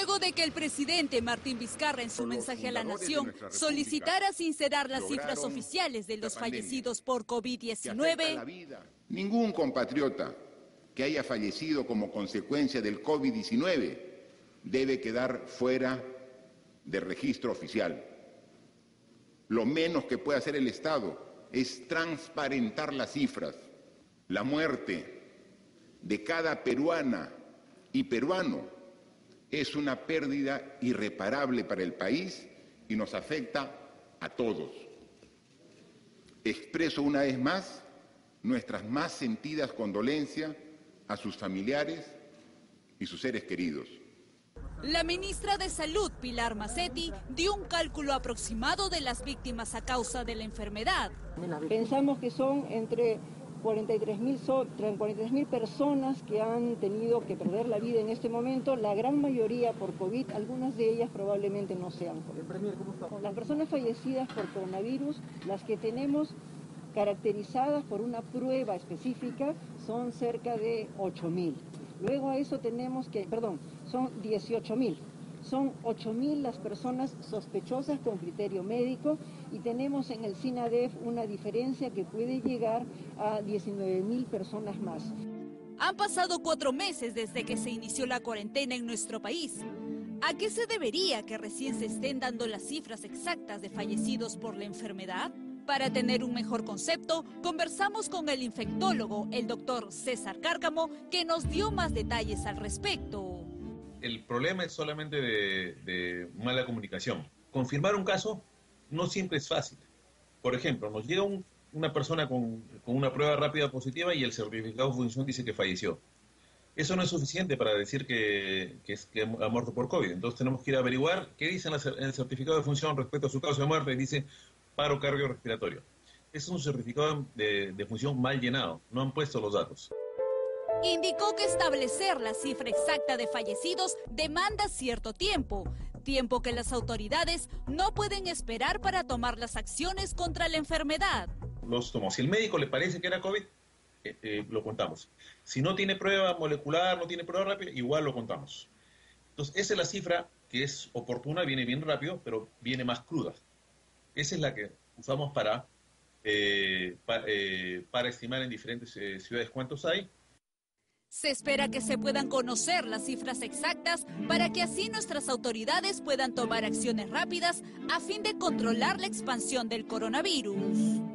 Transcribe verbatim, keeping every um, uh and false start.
Luego de que el presidente Martín Vizcarra en su mensaje a la nación solicitara sincerar las cifras oficiales de los fallecidos por COVID diecinueve, ningún compatriota que haya fallecido como consecuencia del COVID diecinueve debe quedar fuera de registro oficial. Lo menos que puede hacer el Estado es transparentar las cifras. La muerte de cada peruana y peruano es una pérdida irreparable para el país y nos afecta a todos. Expreso una vez más nuestras más sentidas condolencias a sus familiares y sus seres queridos. La ministra de Salud, Pilar Macetti, dio un cálculo aproximado de las víctimas a causa de la enfermedad. Pensamos que son entre cuarenta y tres mil personas que han tenido que perder la vida en este momento, la gran mayoría por COVID, algunas de ellas probablemente no sean COVID. Las personas fallecidas por coronavirus, las que tenemos caracterizadas por una prueba específica, son cerca de ocho mil. Luego a eso tenemos que, perdón, son dieciocho mil. Son ocho mil las personas sospechosas con criterio médico y tenemos en el SINADEF una diferencia que puede llegar a diecinueve mil personas más. Han pasado cuatro meses desde que se inició la cuarentena en nuestro país. ¿A qué se debería que recién se estén dando las cifras exactas de fallecidos por la enfermedad? Para tener un mejor concepto, conversamos con el infectólogo, el doctor César Cárcamo, que nos dio más detalles al respecto. El problema es solamente de, de mala comunicación. Confirmar un caso no siempre es fácil. Por ejemplo, nos llega un, una persona con, con una prueba rápida positiva y el certificado de función dice que falleció. Eso no es suficiente para decir que, que, es, que ha muerto por COVID. Entonces tenemos que ir a averiguar qué dice en, la, en el certificado de función respecto a su causa de muerte. Dice paro cardiorrespiratorio. Es un certificado de, de función mal llenado. No han puesto los datos. Indicó que establecer la cifra exacta de fallecidos demanda cierto tiempo, tiempo que las autoridades no pueden esperar para tomar las acciones contra la enfermedad. Los tomamos. Si el médico le parece que era COVID, eh, eh, lo contamos. Si no tiene prueba molecular, no tiene prueba rápida, igual lo contamos. Entonces, esa es la cifra que es oportuna, viene bien rápido, pero viene más cruda. Esa es la que usamos para, eh, pa, eh, para estimar en diferentes eh, ciudades cuántos hay. Se espera que se puedan conocer las cifras exactas para que así nuestras autoridades puedan tomar acciones rápidas a fin de controlar la expansión del coronavirus.